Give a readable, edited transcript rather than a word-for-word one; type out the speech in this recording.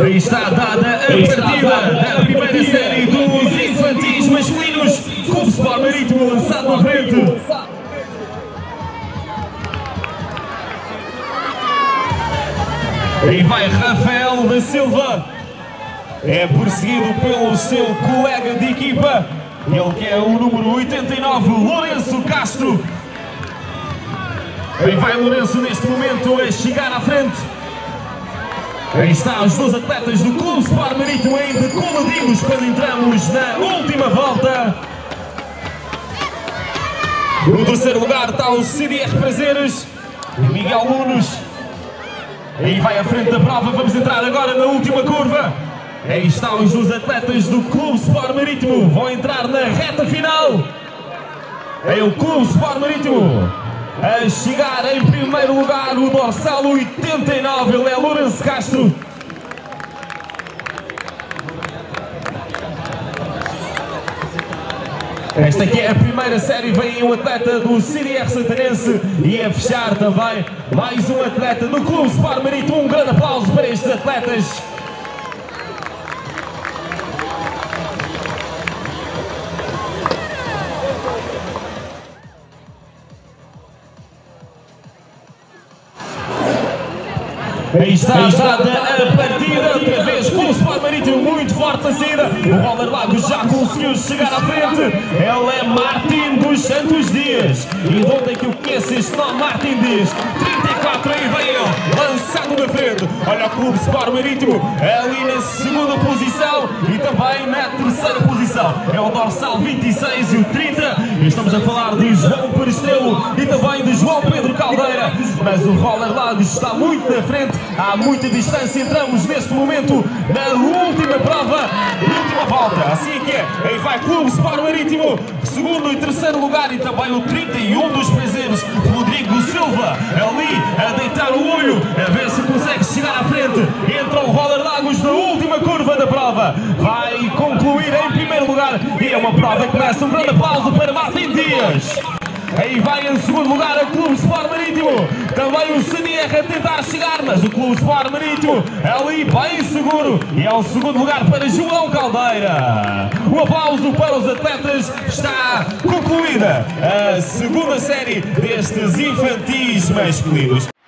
Está dada a partida da primeira série dos infantis masculinos com o Sport Marítimo lançado na frente. E vai Rafael da Silva, é perseguido pelo seu colega de equipa, ele que é o número 89, Lourenço Castro. E vai Lourenço neste momento a chegar à frente. Aí está os dois atletas do Clube Sport Marítimo ainda coladinhos quando entramos na última volta. No terceiro lugar está o CDR Prazeres e Miguel Nunes. Aí vai à frente da prova, vamos entrar agora na última curva. Aí estão os dois atletas do Clube Sport Marítimo, vão entrar na reta final. É o Clube Sport Marítimo a chegar em primeiro lugar, o dorsal 89, ele é Lourenço Castro. Esta aqui é a primeira série, vem um atleta do CDR Santanense e a fechar também mais um atleta do Clube Sport Marítimo. Um grande aplauso para estes atletas. Aí está dada a partida, outra vez com o Sport Marítimo muito forte a saída. O Roller Lagos já conseguiu chegar à frente. Ele é Martin dos Santos Dias. E de onde é que eu conheço este nome, Martin Dias? 34, aí vem ele, lançado na frente. Olha o Clube Sport Marítimo ali na segunda posição e também na terceira posição. É o dorsal 26 e o 30. E estamos a falar de João Perestrelo e também de João Pedro Caldeira. Mas o Roller Lagos está muito na frente. Há muita distância, entramos neste momento na última prova, última volta, assim que é. Aí vai Clube Sport Marítimo, segundo e terceiro lugar e também o 31 dos Prazeres, Rodrigo Silva, ali a deitar o olho, a ver se consegue chegar à frente. Entra o Roller Lagos na última curva da prova, vai concluir em primeiro lugar e é uma prova que começa. Um grande aplauso para Martin Dias. Aí vai em segundo lugar o Clube Sport Marítimo, também o CDR a tentar chegar, mas o Clube Sport Marítimo ali bem seguro e é o segundo lugar para João Caldeira. Um aplauso para os atletas, está concluída a segunda série destes infantis masculinos.